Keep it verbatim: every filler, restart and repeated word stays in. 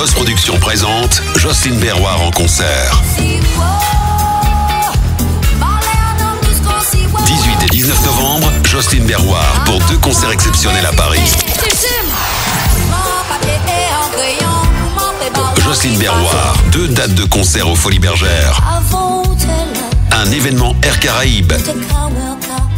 Los Productions présente Jocelyne Berroir en concert. dix-huit et dix-neuf novembre, Jocelyne Berroir pour deux concerts exceptionnels à Paris. Jocelyne Berroir, deux dates de concert aux Folies Bergères. Un événement Air Caraïbes.